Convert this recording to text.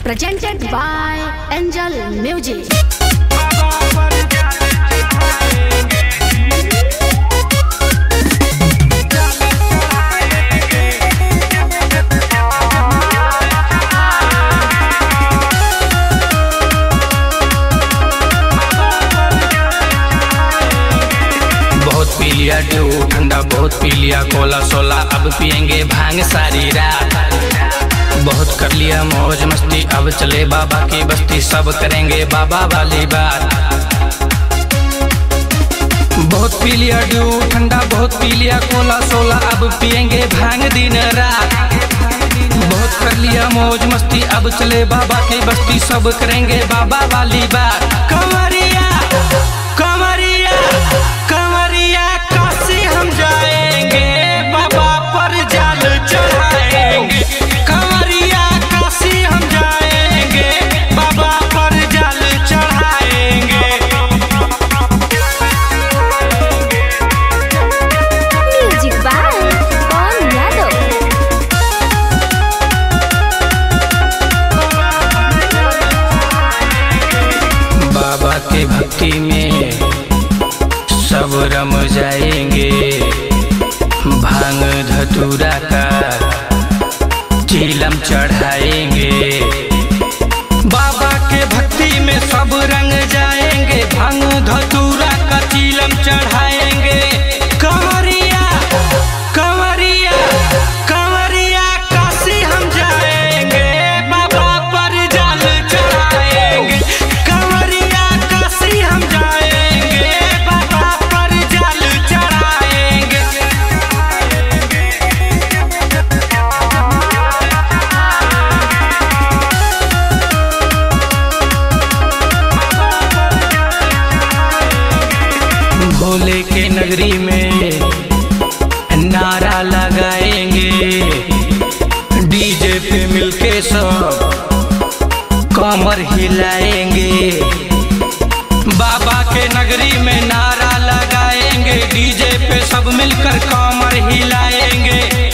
presented by Angel Music. बहुत पी लिया due ठंडा, बहुत पी लिया कोला सोला, अब पियेंगे भांग सारी रात। बहुत कर लिया मौज मस्ती, अब चले बाबा की बस्ती, सब करेंगे बाबा वाली बात। बहुत पी लिया ड्यू ठंडा, बहुत पी लिया कोला सोला, अब पियेंगे भांग दिन रात। बहुत कर लिया मौज मस्ती, अब चले बाबा की बस्ती, सब करेंगे बाबा वाली बात। कमरिया कमरिया कमरिया काशी हम जाएंगे, बाबा पर जल चढ़ाएंगे। कमरिया काशी हम जाएंगे, बाबा पर जल चढ़ाएंगे। Music by Paul Yadav. बाबा के भक्ति में सब रम जाएंगे, भांग धतूरा का चीलम चढ़ाएंगे। बाबा के भक्ति में सब रंग जाएंगे, भांग धतूरा का चीलम चढ़ाएंगे। कमरिया कमरिया कमरिया काशी हम जाएंगे, बाबा पर जल चढ़ाएंगे। कमरिया काशी हम जाएंगे, बाबा पर जल चढ़ाएंगे। भोले के नगरी में नारा लगाएंगे, डीजे पे मिलके सब कमर हिलाएंगे। बाबा के नगरी में नारा लगाएंगे, डीजे पे सब मिलकर कमर हिलाएंगे।